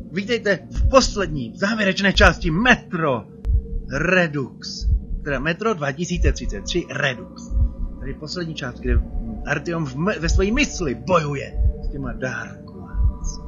Vítejte v poslední, závěrečné části Metro Redux. Teda Metro 2033 Redux. Tady poslední část, kde Artyom ve své mysli bojuje s těma Dark Ones.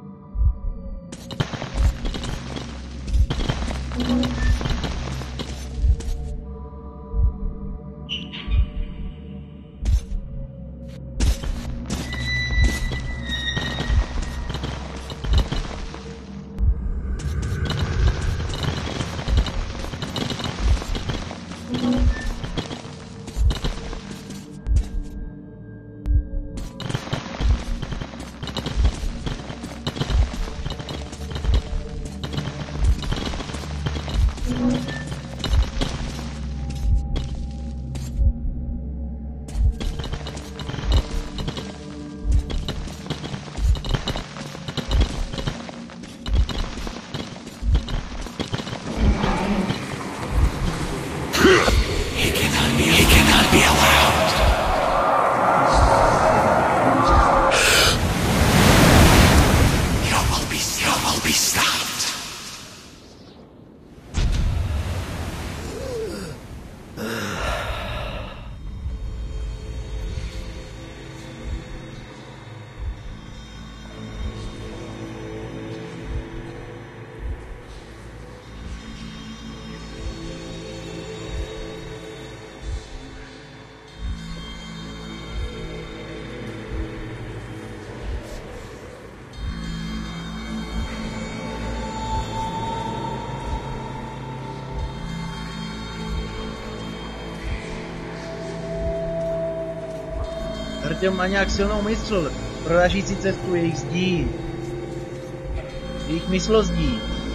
Artyom má nějak silnou mysl, prorážící cestu jejich zdí. Jejich myslozdí.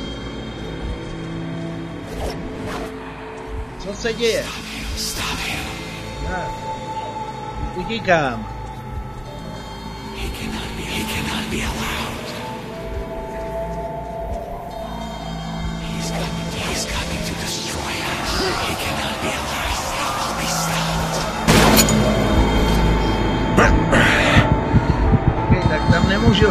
Co se děje? Utíkám. Tak tam nemůžu.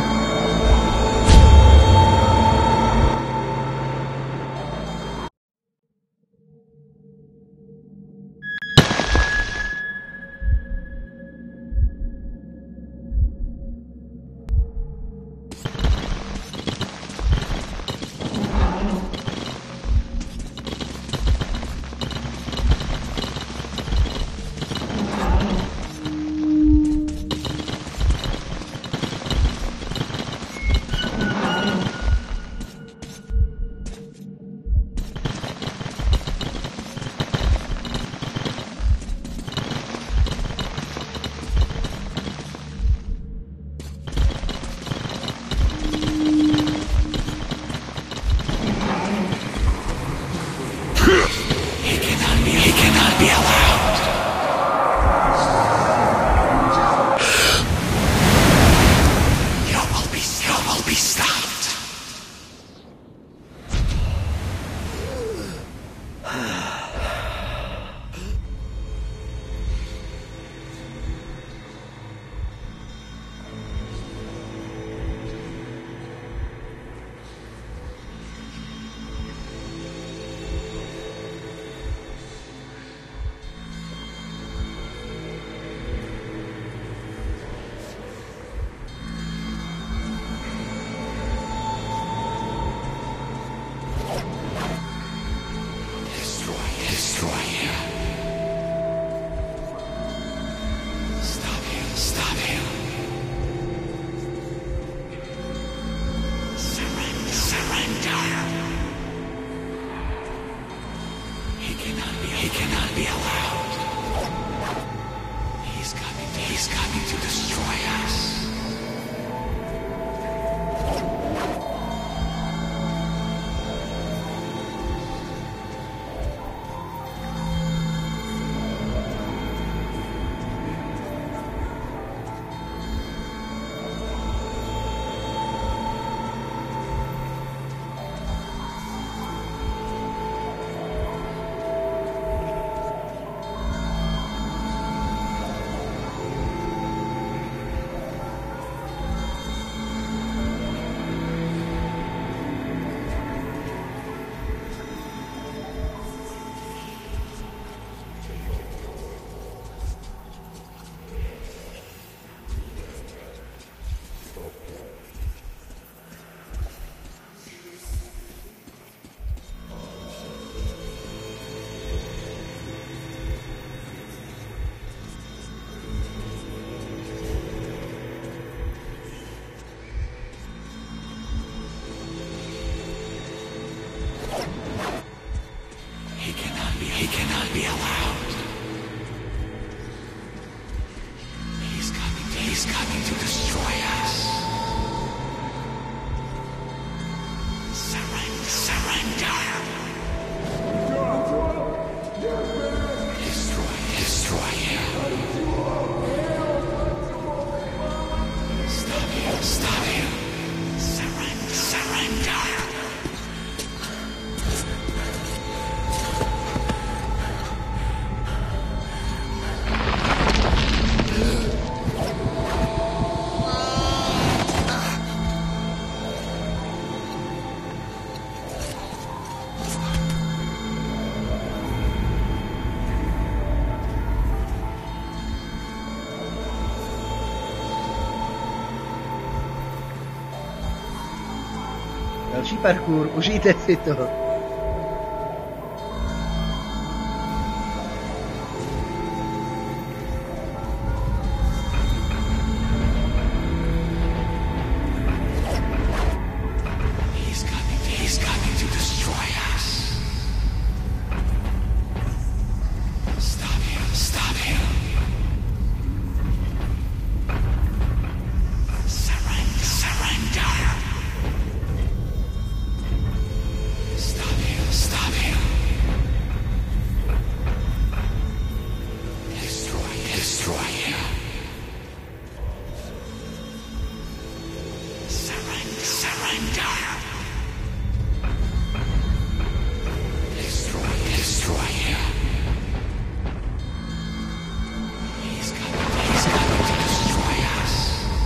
to destroy us. Surrender. Destroy him. Stop him. Surrender. Další parkour, užijte si to. He's coming to destroy us. Stop him. Surrender. Stop him. Destroy him. Surrender. Destroy him. He's coming to destroy us.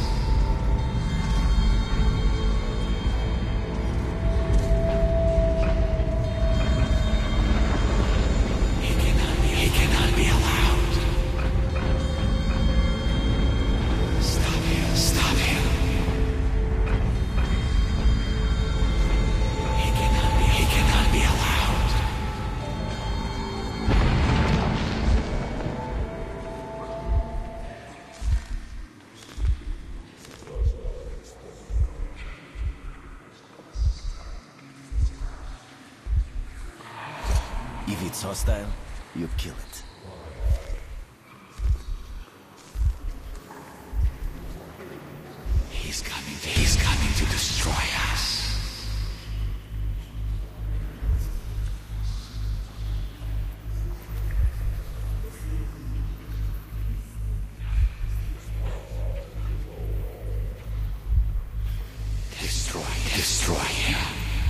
He cannot be allowed. Stop him. He cannot be allowed. If it's hostile, you kill it. He's coming to destroy us. Destroy him.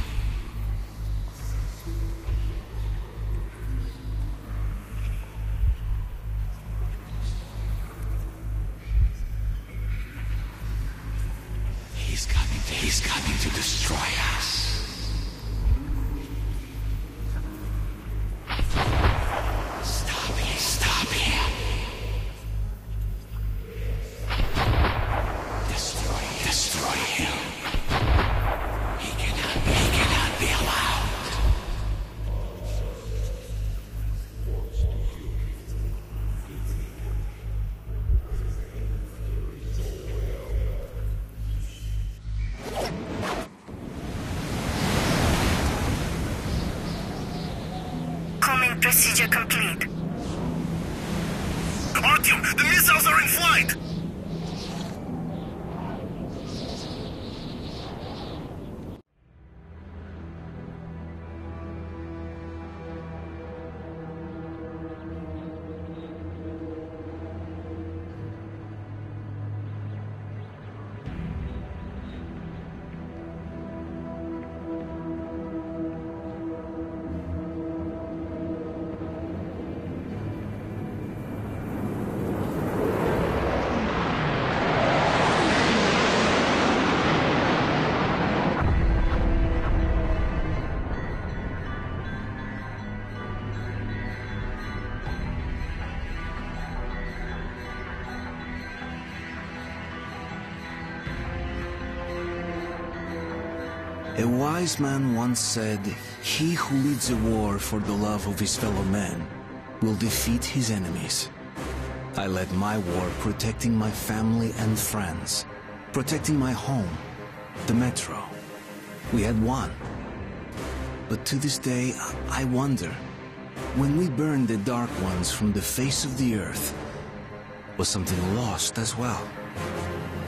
He's coming to destroy us. Stop him. Destroy him. He cannot be allowed. Coming procedure complete. Artyom, the missiles are in flight! A wise man once said, "He who leads a war for the love of his fellow men will defeat his enemies." I led my war protecting my family and friends, protecting my home, the metro. We had won. But to this day, I wonder, when we burned the Dark Ones from the face of the earth, was something lost as well?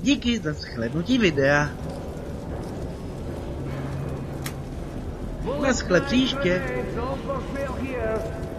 díky za shlédnutí videa. Naschle příště. Don't fulfill here.